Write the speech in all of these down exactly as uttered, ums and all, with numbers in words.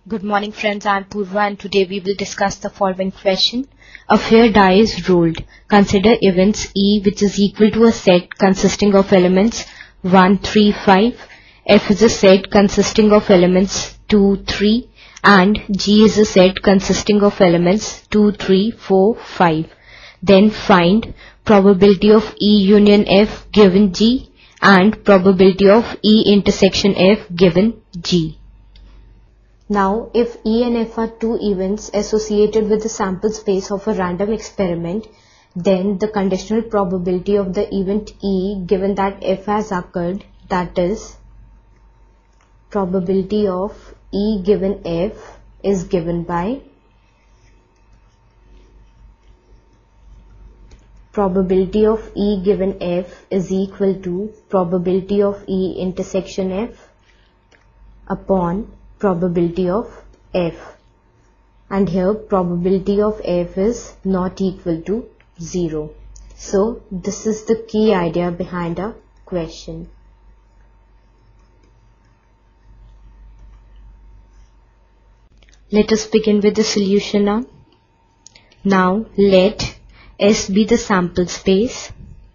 Good morning friends, I am Purva and today we will discuss the following question. A fair die is rolled. Consider events E which is equal to a set consisting of elements one, three, five. F is a set consisting of elements two, three and G is a set consisting of elements two, three, four, five. Then find probability of E union F given G and probability of E intersection F given G. Now, if E and F are two events associated with the sample space of a random experiment, then the conditional probability of the event E given that F has occurred, that is, probability of E given F is given by probability of E given F is equal to probability of E intersection F upon probability of F, and here probability of F is not equal to zero. So this is the key idea behind our question. Let us begin with the solution now. Now let S be the sample space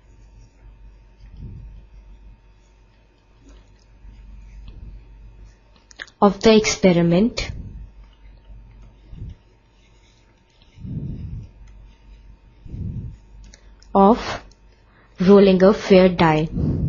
of the experiment of rolling a fair die.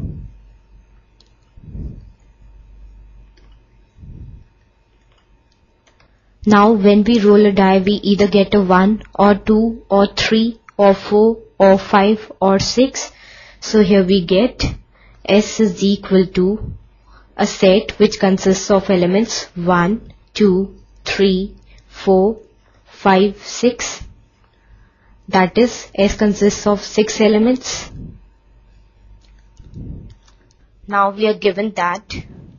Now when we roll a die, we either get a one or two or three or four or five or six. So here we get S is equal to a set which consists of elements one, two, three, four, five, six. That is, S consists of six elements. Now we are given that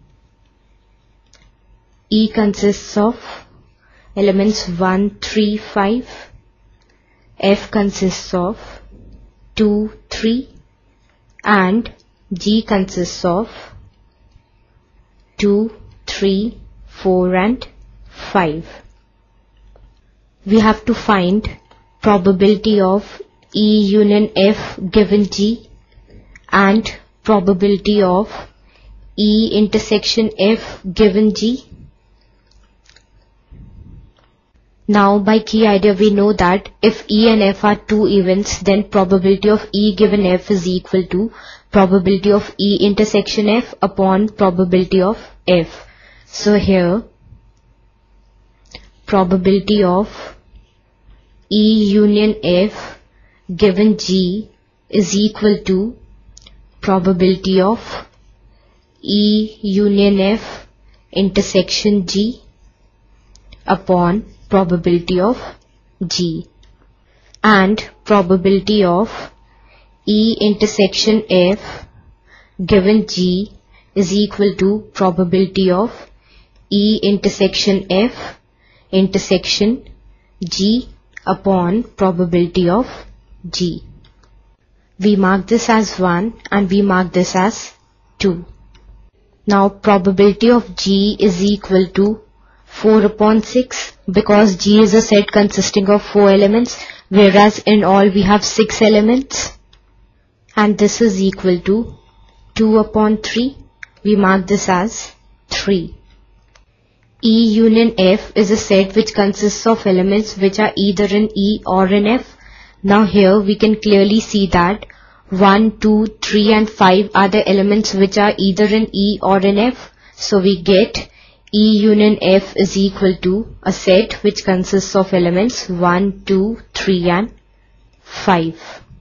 E consists of elements one, three, five. F consists of two, three. And G consists of two, three, four and five. We have to find probability of E union F given G and probability of E intersection F given G. Now by key idea we know that if E and F are two events, then probability of E given F is equal to probability of E intersection F upon probability of F. So here probability of E union F given G is equal to probability of E union F intersection G upon probability of G, and probability of E intersection F given G is equal to probability of E intersection F intersection G upon probability of G. We mark this as one and we mark this as two. Now probability of G is equal to four upon six, because G is a set consisting of four elements, whereas in all we have six elements, and this is equal to two upon three. We mark this as three. E union F is a set which consists of elements which are either in E or in F. Now here we can clearly see that one, two, three and five are the elements which are either in E or in F. So we get E union F is equal to a set which consists of elements one, two, three and five.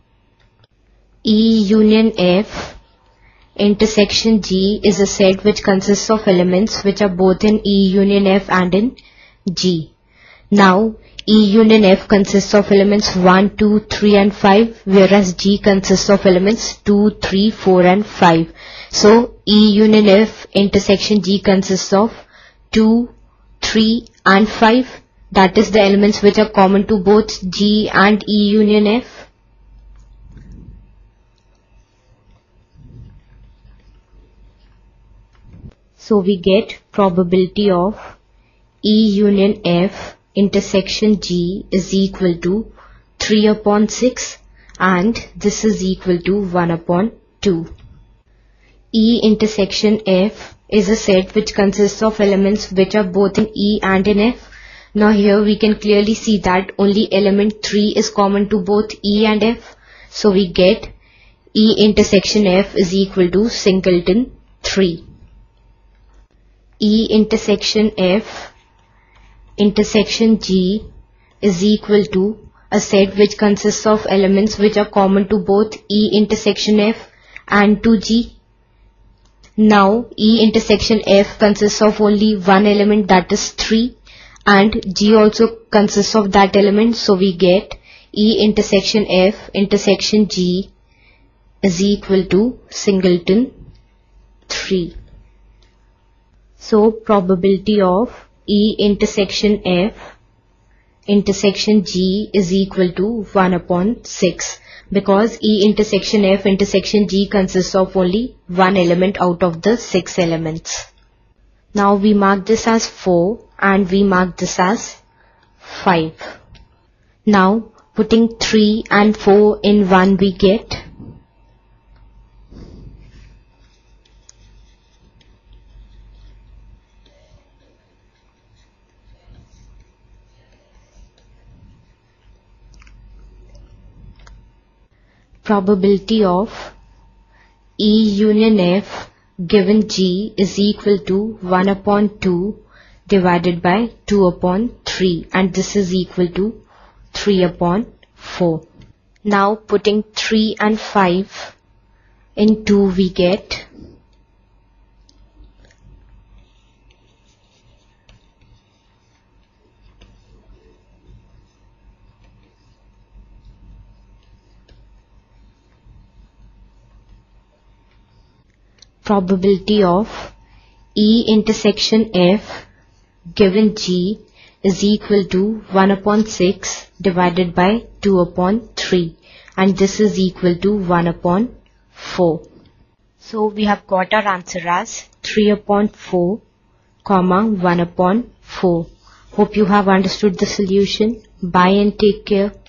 E union F intersection G is a set which consists of elements which are both in E union F and in G. Now E union F consists of elements one, two, three and five, whereas G consists of elements two, three, four and five. So E union F intersection G consists of two, three and five. That is the elements which are common to both G and E union F. So we get probability of E union F intersection G is equal to three upon six and this is equal to one upon two. E intersection F is a set which consists of elements which are both in E and in F. Now here we can clearly see that only element three is common to both E and F. So we get E intersection F is equal to singleton three. E intersection F intersection G is equal to a set which consists of elements which are common to both E intersection F and to G. Now E intersection F consists of only one element, that is three, and G also consists of that element, so we get E intersection F intersection G is equal to singleton three. So probability of E intersection F intersection G is equal to one upon six, because E intersection F intersection G consists of only one element out of the six elements. Now we mark this as four and we mark this as five. Now putting three and four in one, we get probability of E union F given G is equal to one upon two divided by two upon three, and this is equal to three upon four. Now putting three and five in two, we get probability of E intersection F given G is equal to one upon six divided by two upon three, and this is equal to one upon four. So we have got our answer as three upon four, comma one upon four. Hope you have understood the solution. Bye and take care.